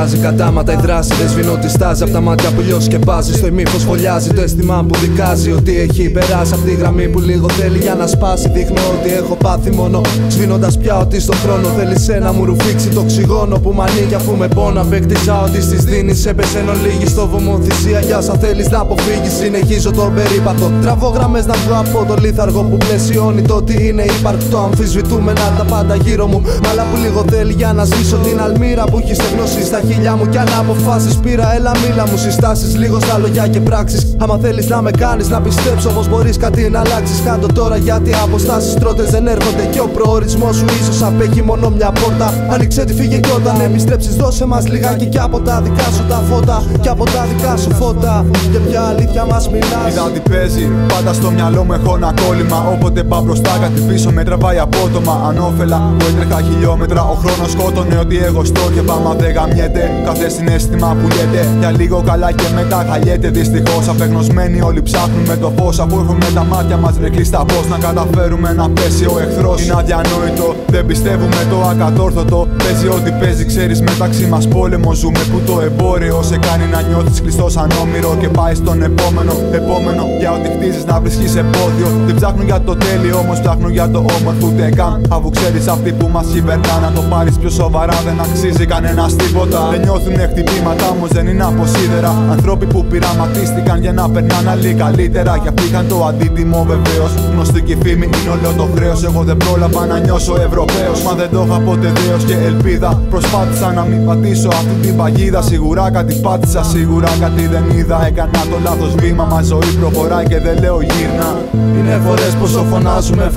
αλλάζει κατάματα η δράση. Δεν σβήνω τη στάζει απ' τα μάτια που λιοσκεπάζει. Στο ημίφος φωλιάζει το αίσθημα που δικάζει ότι έχει περάσει απ' τη γραμμή που λίγο θέλει για να σπάσει. Δείχνω ότι έχω πάθει μόνο σβήνοντας πια ότι στον χρόνο θέλησε να μου ρουφήξει το οξυγόνο που μ' ανοίγει αφού με πόνο. Απέκτησα ότι στις δίνεις έπεσε εν ολίγη στο βωμό θυσία για όσα θέλεις να αποφύγεις. Συνεχίζω τον περίπατο, τραβώ γραμμές να βγω από το λίθαργο που πλαισιώνει το ότι είναι υπαρκτό. Αμφισβητούμενα τα πάντα γύρω μου, μ' που λίγο θέλει για να σβήσω την αλμύρα που έχει στεγνώσει στα χείλια μου. Κι αν αποφάσεις πήρα, έλα μίλα μου. Συστάσεις λίγο στα λόγια και πράξεις. Άμα θέλεις να με κάνεις να πιστέψω πως μπορείς κάτι να αλλάξεις, κάντο τώρα γιατί αποστάσεις τρώτες δεν έρχονται. Και ο προορισμός σου ίσως απέχει μόνο μια πόρτα. Άνοιξε τη φύγε κι όταν επιστρέψεις δώσε μας λιγάκι κι από τα δικά σου τα φώτα. Κι από τα δικά σου φώτα. Για ποια αλήθεια μας μιλάς? Είδα τι παίζει, πάντα στο μυαλό μου έχω ένα κόλλημα. Όποτε πάω μπροστά κάτι πίσω με τραβάει απότομα. Ανώφελα που έτρεχα χιλιόμετρα. Ο χρόνος σκότωνε ότι εγώ στόχευα. Μα δεν γαμιέται, κάθε συναίσθημα πουλιέται. Για λίγο καλά και μετά χαλιέται. Δυστυχώς απεγνωσμένοι όλοι ψάχνουν με το φως. Αφού έχουμε τα μάτια μας ρε κλειστά πως να καταφέρουμε να πέσει ο εχθρός. Είναι αδιανόητο, δεν πιστεύουμε το ακατόρθωτο. Παίζει ό,τι παίζει, ξέρεις μεταξύ μας πόλεμο ζούμε. Που το εμπόριο σε κάνει να νιώθεις κλειστό σαν όμηρο. Και πάει στον επόμενο για ό,τι χτίζεις να βρίσκεις εμπόδιο. Δεν ψάχνουν για το τέλειο όμως ψάχνουν για το όμορφο ούτε καν. Αφού ξέρεις αυτοί που μας κυβερνά να το πάρεις πιο σοβαρά δεν αξίζει κανένας τίποτα. Δεν νιώθουνε χτυπήματα όμως δεν είναι από σίδερα. Άνθρωποι που πειραματίστηκαν για να περνάνε άλλοι καλύτερα. Και αυτοί είχαν το αντίτιμο βεβαίως. Γνωστή και φήμη είναι όλο το χρέος. Εγώ δεν πρόλαβα να νιώσω Ευρωπαίος. Μα δεν το είχα ποτέ δέος και ελπίδα. Προσπάθησα να μην πατήσω αυτή την παγίδα. Σίγουρα κάτι πάτησα, σίγουρα κάτι δεν είδα. Έκανα το λάθος βήμα, μα ζωή προχωράει και δεν λέω γύρνα. Είναι φορές πόσο φωνάζουμε.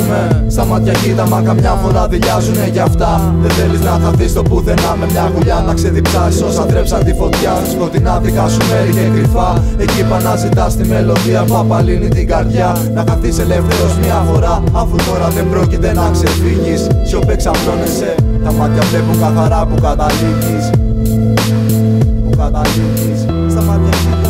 Στα μάτια κοίτα, μα καμιά φορά δηλιάζουνε γι' αυτά. Δεν θέλεις να χαθείς το πουθενά με μια γουλιά. Να ξεδιψάσεις όσα τρέψαν τη φωτιά. Σκοτεινά δικά σου μέρη και κρυφά. Εκεί πά να ζητάς τη μελωδία που απαλύνει την καρδιά. Να χαθείς ελεύθερος μια φορά. Αφού τώρα δεν πρόκειται να ξεφύγεις. Σιωπέ ξαπλώνεσαι. Τα μάτια βλέπουν καθαρά που καταλήγεις. Στα μάτια κοίτα.